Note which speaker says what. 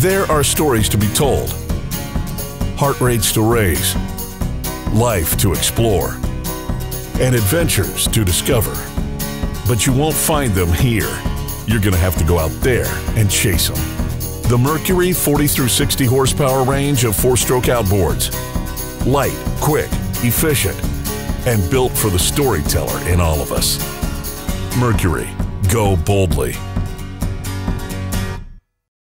Speaker 1: There are stories to be told, heart rates to raise, life to explore, and adventures to discover. But you won't find them here. You're going to have to go out there and chase them. The Mercury 40 through 60 horsepower range of four-stroke outboards. Light, quick, efficient, and built for the storyteller in all of us. Mercury, go boldly.